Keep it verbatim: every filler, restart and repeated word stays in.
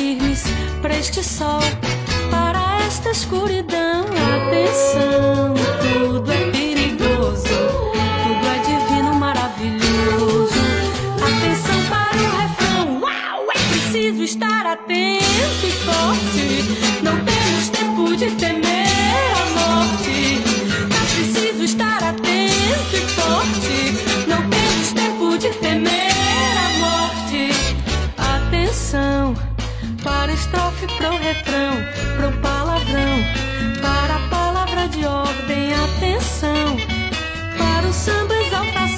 firmes para este sol, para esta escuridão. Atenção, tudo é perigoso, tudo é divino, maravilhoso. Atenção para o refrão, uau, é preciso estar atento e forte. Não temos tempo de temer a morte. É preciso estar atento e forte. Não temos tempo de temer a morte. Atenção para a estrofe, pro refrão, pro palavrão, para a palavra de ordem. Atenção para o samba, exaltação.